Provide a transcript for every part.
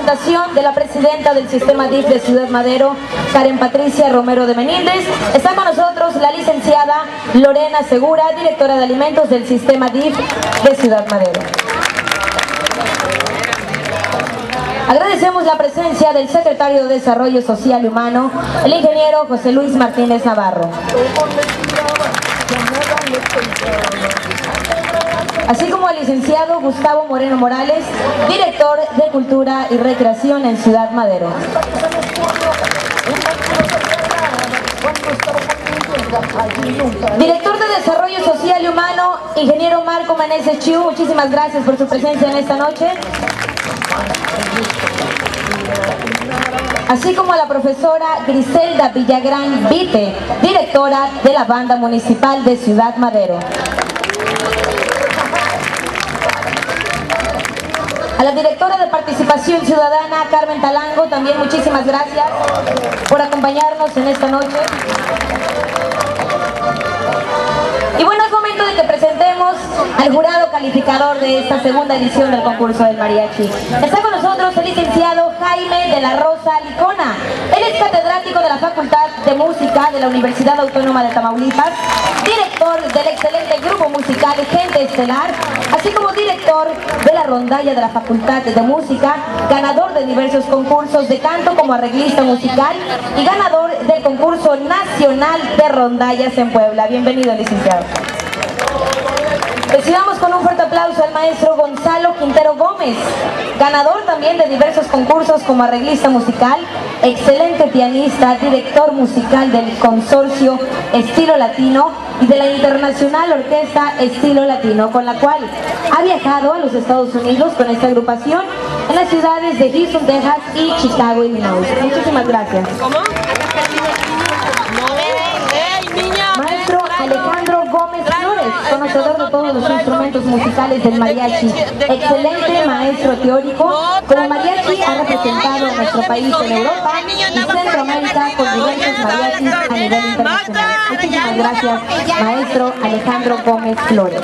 representación de la presidenta del Sistema DIF de Ciudad Madero, Karen Patricia Romero de Menéndez, está con nosotros la licenciada Lorena Segura, directora de alimentos del Sistema DIF de Ciudad Madero. Agradecemos la presencia del secretario de Desarrollo Social y Humano, el ingeniero José Luis Martínez Navarro. Así como el licenciado Gustavo Moreno Morales, director de Cultura y Recreación en Ciudad Madero. Director de Desarrollo Social y Humano, ingeniero Marco Meneses Chiu, muchísimas gracias por su presencia en esta noche. Así como a la profesora Griselda Villagrán Vite, directora de la Banda Municipal de Ciudad Madero. A la directora de Participación Ciudadana, Carmen Talango, también muchísimas gracias por acompañarnos en esta noche. Y bueno, es momento de que presentemos al jurado calificador de esta segunda edición del concurso del mariachi. Está con nosotros el licenciado Jaime de la Rosa Licona. Él es catedrático de la Facultad de Música de la Universidad Autónoma de Tamaulipas, director del excelente grupo musical Gente Estelar, así como director de la rondalla de la Facultad de Música, ganador de diversos concursos de canto como arreglista musical y ganador del concurso nacional de rondallas en Puebla. Bienvenido, licenciado. Recibamos con un fuerte aplauso al maestro Gonzalo Quintero Gómez, ganador también de diversos concursos como arreglista musical, excelente pianista, director musical del consorcio Estilo Latino y de la Internacional Orquesta Estilo Latino, con la cual ha viajado a los Estados Unidos con esta agrupación en las ciudades de Houston, Texas y Chicago, Illinois. Muchísimas gracias. Maestro Alejandro Gómez Flores, conocedor de todos los instrumentos musicales del mariachi, excelente maestro teórico. Como mariachi ha representado a nuestro país en Europa y Centroamérica con diversos mariachis a nivel internacional. Muchísimas gracias, maestro Alejandro Gómez Flores.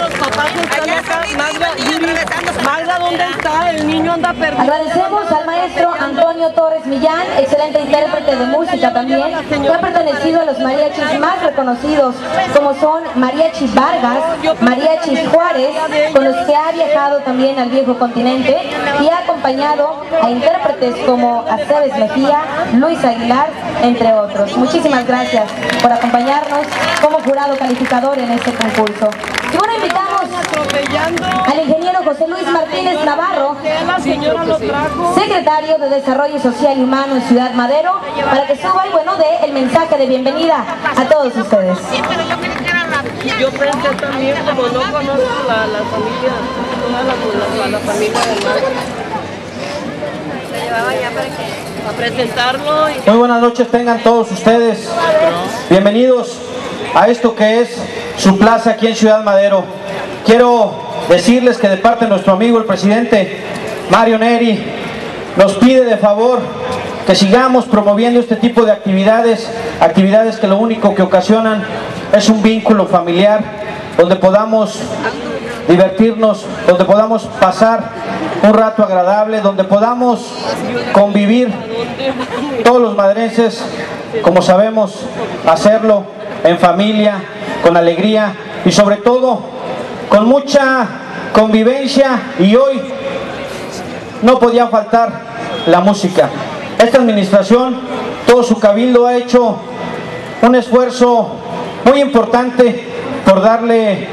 Magda, ¿dónde está? El niño anda perdido. Agradecemos al maestro Antonio Torres Millán, excelente intérprete de música también, que ha pertenecido a los mariachis más reconocidos, como son Mariachi Vargas, Mariachi Juárez, con los que ha viajado también al viejo continente y ha acompañado a intérpretes como Aceves Mejía, Luis Aguilar, entre otros. Muchísimas gracias por acompañarnos como jurado calificador en este concurso. Y bueno, invitamos al ingeniero José Luis Martínez Navarro, secretario de Desarrollo Social y Humano en Ciudad Madero, para que suba y bueno, dé el mensaje de bienvenida a todos ustedes. Yo pensé también, como no conozco la familia, toda la familia del maestro, se llevaba ya para presentarlo. Muy buenas noches tengan todos ustedes. Bienvenidos a esto que es su plaza aquí en Ciudad Madero. Quiero decirles que de parte de nuestro amigo el presidente Mario Neri nos pide de favor que sigamos promoviendo este tipo de actividades que lo único que ocasionan es un vínculo familiar, donde podamos divertirnos, donde podamos pasar un rato agradable, donde podamos convivir todos los madrenses, como sabemos hacerlo, en familia, con alegría y sobre todo con mucha convivencia. Y hoy no podía faltar la música. Esta administración, todo su cabildo ha hecho un esfuerzo muy importante por darle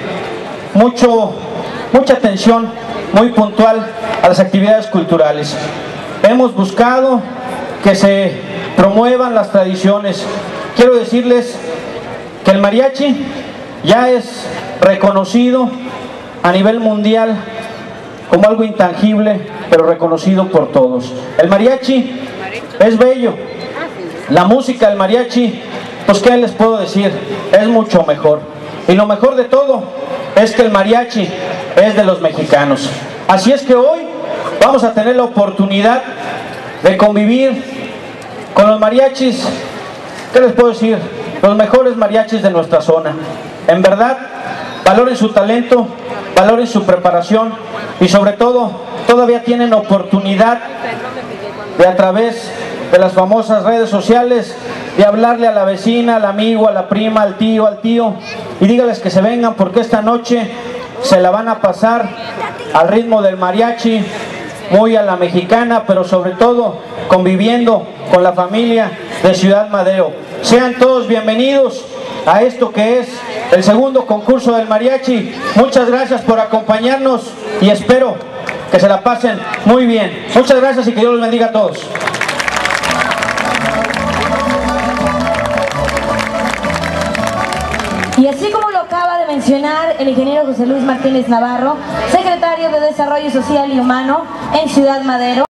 mucha atención muy puntual a las actividades culturales. Hemos buscado que se promuevan las tradiciones. Quiero decirles que el mariachi ya es reconocido a nivel mundial como algo intangible, pero reconocido por todos. El mariachi es bello. La música del mariachi, pues qué les puedo decir, es mucho mejor. Y lo mejor de todo es que el mariachi es de los mexicanos. Así es que hoy vamos a tener la oportunidad de convivir con los mariachis, ¿qué les puedo decir? Los mejores mariachis de nuestra zona. En verdad, valoren su talento, valoren su preparación y sobre todo, todavía tienen oportunidad de a través de las famosas redes sociales, de hablarle a la vecina, al amigo, a la prima, al tío, y dígales que se vengan porque esta noche se la van a pasar al ritmo del mariachi, muy a la mexicana, pero sobre todo conviviendo con la familia de Ciudad Madero. Sean todos bienvenidos a esto que es el segundo concurso del mariachi. Muchas gracias por acompañarnos y espero que se la pasen muy bien. Muchas gracias y que Dios los bendiga a todos. Y así como lo acaba de mencionar el ingeniero José Luis Martínez Navarro, secretario de Desarrollo Social y Humano en Ciudad Madero,